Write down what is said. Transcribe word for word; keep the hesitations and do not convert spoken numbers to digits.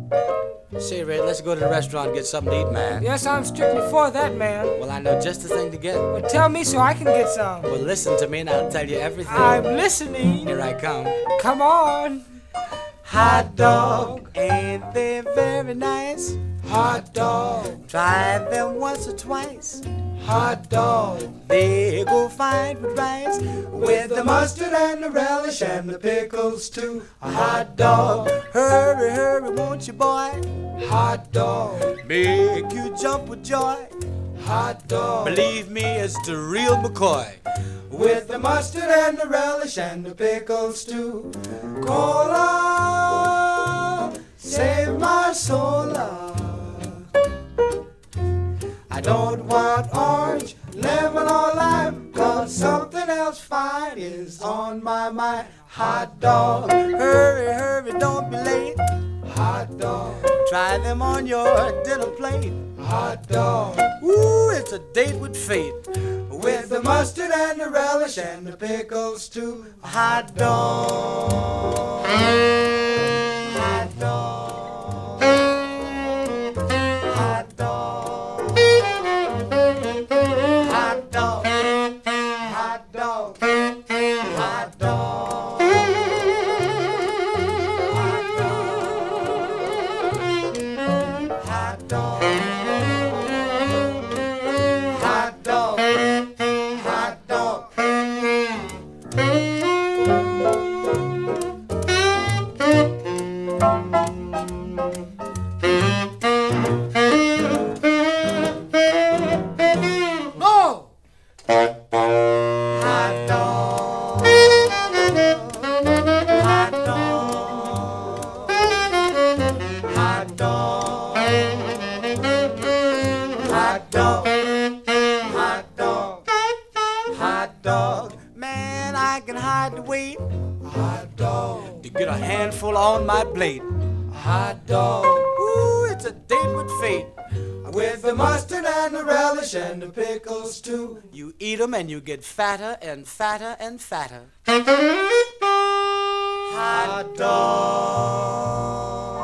Say, Red, let's go to the restaurant and get something to eat, man. Yes, I'm strictly for that, man. Well, I know just the thing to get. Well, tell me so I can get some. Well, listen to me and I'll tell you everything. I'm listening. Here I come. Come on. Hot dog, ain't they very nice? Hot dog. Try them once or twice. Hot dog. They go fine with rice, With the mustard and the relish and the pickles too. a hot dog. Hurry, hurry, won't you, boy? Hot dog. Make you jump with joy. Hot dog. Believe me, it's the real McCoy. With the mustard and the relish and the pickles too. Cola, save my soul. I don't want orange, lemon or lime, 'cause something else fine is on my mind. Hot dog. Hurry, hurry, don't be late. Hot dog. Try them on your dinner plate. Hot dog. Ooh, it's a date with fate. With the mustard and the relish and the pickles too. Hot dog. Hot dog. Hot dog. Hot dog. Hot dog. Hot dog. Hot dog. Hot dog. Hot dog. Go! Hot dog. Hot dog. Hot dog. Hot dog. Hot dog. Hot dog. Man, I can hardly wait Hot dog. to get a handful on my plate. Hot dog. Ooh, it's a date with fate. With the mustard and the relish and the pickles too. You eat 'em and you get fatter and fatter and fatter. Hot dog.